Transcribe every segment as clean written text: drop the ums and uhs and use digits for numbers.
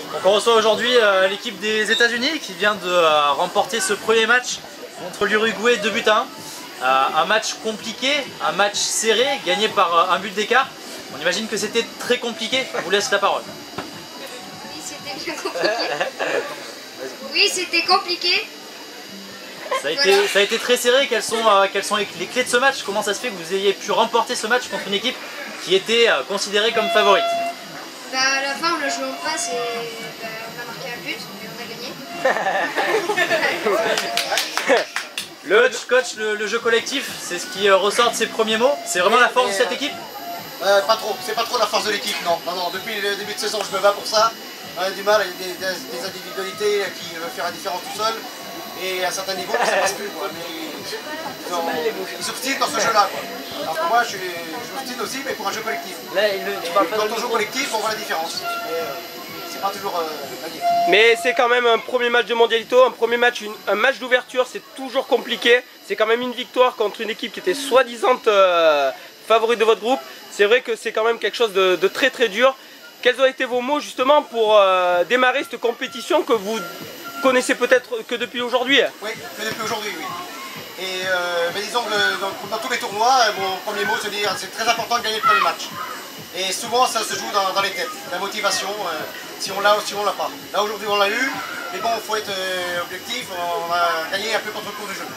Donc on reçoit aujourd'hui l'équipe des États-Unis qui vient de remporter ce premier match contre l'Uruguay 2-1. Un match compliqué, un match serré, gagné par un but d'écart. On imagine que c'était très compliqué. Je vous laisse la parole. Oui, c'était bien compliqué. Oui, c'était compliqué. Ça a été très serré. Quelles sont les clés de ce match? Comment ça se fait que vous ayez pu remporter ce match contre une équipe qui était considérée comme favorite? Bah, à la fin, on a joué en face et on a marqué un but, mais on a gagné. Coach, le jeu collectif, c'est ce qui ressort de ses premiers mots. C'est vraiment la force de cette équipe? Pas trop, c'est pas trop la force de l'équipe, non. Non. Depuis le début de saison, je me bats pour ça. On a du mal, il y a des individualités qui veulent faire la différence tout seul. Et à un certain niveau, ça passe plus, quoi. Mais ils s'obstinent dans ce jeu-là, quoi. Alors que moi, je m'obstine aussi, mais pour un jeu collectif. Quand on joue collectif, on voit la différence. C'est pas toujours gagné. Mais c'est quand même un premier match de Mondialito, un match d'ouverture, c'est toujours compliqué. C'est quand même une victoire contre une équipe qui était soi-disant favorite de votre groupe. C'est vrai que c'est quand même quelque chose de très très dur. Quels ont été vos mots justement pour démarrer cette compétition que vous connaissez peut-être que depuis aujourd'hui? Oui, que depuis aujourd'hui, oui. Et disons que dans tous les tournois, mon premier mot, c'est de dire c'est très important de gagner le premier match. Et souvent, ça se joue dans les têtes, la motivation, si on l'a ou si on l'a pas. Là, aujourd'hui, on l'a eu, mais bon, il faut être objectif, on a gagné un peu contre le cours du jeu.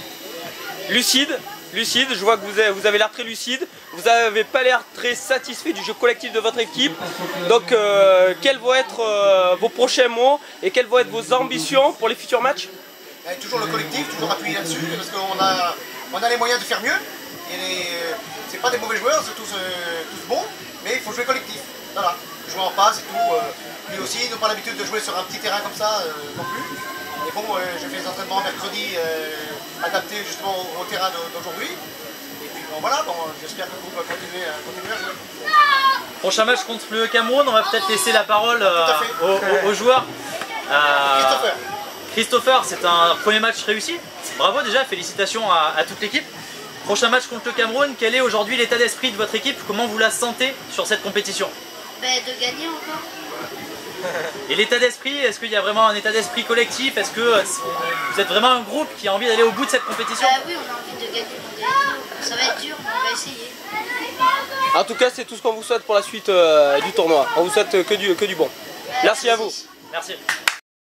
Lucide, je vois que vous avez l'air très lucide, vous n'avez pas l'air très satisfait du jeu collectif de votre équipe. Donc quels vont être vos prochains mots et quelles vont être vos ambitions pour les futurs matchs? Toujours le collectif, toujours appuyer là-dessus, parce qu'on a les moyens de faire mieux. C'est pas des mauvais joueurs, c'est tous bons, mais il faut jouer collectif. Voilà, jouer en passe et tout. Lui aussi, ils n'ont pas l'habitude de jouer sur un petit terrain comme ça non plus. Et bon, je fais des entraînements mercredi adaptés justement au terrain d'aujourd'hui. Et puis bon, voilà, j'espère que le groupe va continuer à jouer. Prochain match contre le Cameroun, on va peut-être laisser la parole aux joueurs. Christopher, c'est un premier match réussi. Bravo déjà, félicitations à toute l'équipe. Prochain match contre le Cameroun, quel est aujourd'hui l'état d'esprit de votre équipe? Comment vous la sentez sur cette compétition? De gagner encore. Et l'état d'esprit, est-ce qu'il y a vraiment un état d'esprit collectif? Est-ce que vous êtes vraiment un groupe qui a envie d'aller au bout de cette compétition? Oui, on a envie de gagner. Ça va être dur, mais on va essayer. En tout cas, c'est tout ce qu'on vous souhaite pour la suite du tournoi. On vous souhaite que du bon. Merci à vous. Merci.